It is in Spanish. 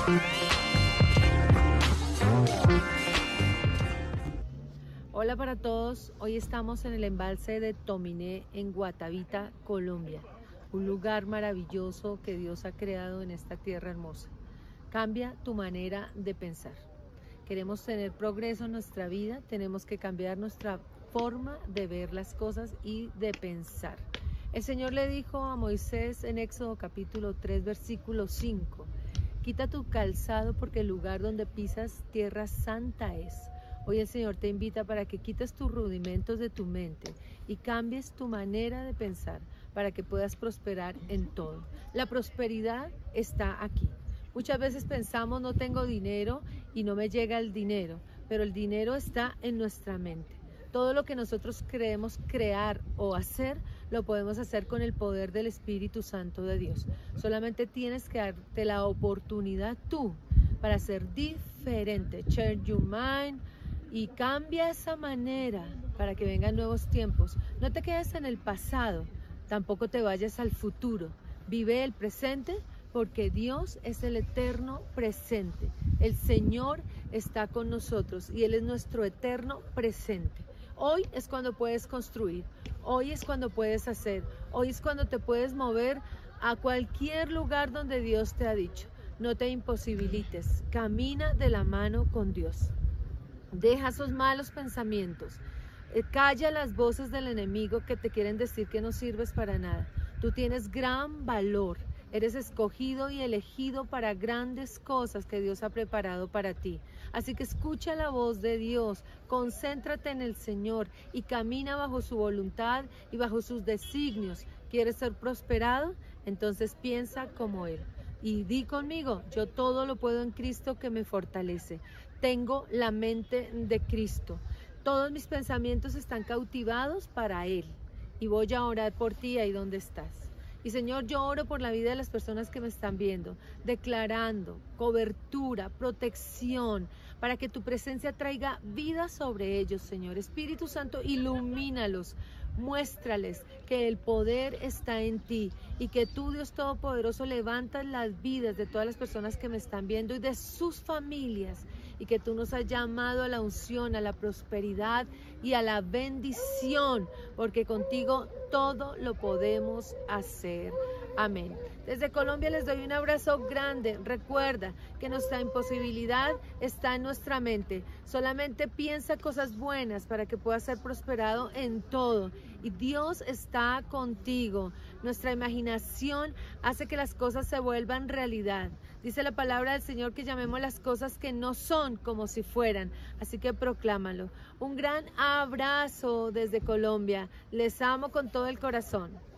Hola para todos, hoy estamos en el embalse de Tominé en Guatavita, Colombia, un lugar maravilloso que Dios ha creado en esta tierra hermosa. Cambia tu manera de pensar. Queremos tener progreso en nuestra vida, tenemos que cambiar nuestra forma de ver las cosas y de pensar. El Señor le dijo a Moisés en Éxodo capítulo 3, versículo 5, quita tu calzado porque el lugar donde pisas tierra santa es. Hoy el Señor te invita para que quites tus rudimentos de tu mente y cambies tu manera de pensar para que puedas prosperar en todo. La prosperidad está aquí. Muchas veces pensamos no tengo dinero y no me llega el dinero, pero el dinero está en nuestra mente. Todo lo que nosotros creemos crear o hacer, lo podemos hacer con el poder del Espíritu Santo de Dios. Solamente tienes que darte la oportunidad tú para ser diferente. Change your mind. Y cambia esa manera para que vengan nuevos tiempos. No te quedes en el pasado, tampoco te vayas al futuro. Vive el presente porque Dios es el eterno presente. El Señor está con nosotros y Él es nuestro eterno presente. Hoy es cuando puedes construir, hoy es cuando puedes hacer, hoy es cuando te puedes mover a cualquier lugar donde Dios te ha dicho. No te imposibilites, camina de la mano con Dios. Deja esos malos pensamientos, calla las voces del enemigo que te quieren decir que no sirves para nada. Tú tienes gran valor, eres escogido y elegido para grandes cosas que Dios ha preparado para ti. Así que escucha la voz de Dios, concéntrate en el Señor y camina bajo su voluntad y bajo sus designios. ¿Quieres ser prosperado? Entonces piensa como Él. Y di conmigo, yo todo lo puedo en Cristo que me fortalece. Tengo la mente de Cristo. Todos mis pensamientos están cautivados para Él. Y voy a orar por ti ahí donde estás. Y Señor, yo oro por la vida de las personas que me están viendo, declarando cobertura, protección, para que tu presencia traiga vida sobre ellos, Señor. Espíritu Santo, ilumínalos, muéstrales que el poder está en ti y que tú, Dios Todopoderoso, levantas las vidas de todas las personas que me están viendo y de sus familias, y que tú nos has llamado a la unción, a la prosperidad y a la bendición, porque contigo todo lo podemos hacer. Amén. Desde Colombia les doy un abrazo grande. Recuerda que nuestra imposibilidad está en nuestra mente. Solamente piensa cosas buenas para que puedas ser prosperado en todo. Y Dios está contigo. Nuestra imaginación hace que las cosas se vuelvan realidad. Dice la palabra del Señor que llamemos las cosas que no son como si fueran. Así que proclámalo. Un gran abrazo desde Colombia. Les amo con todo el corazón.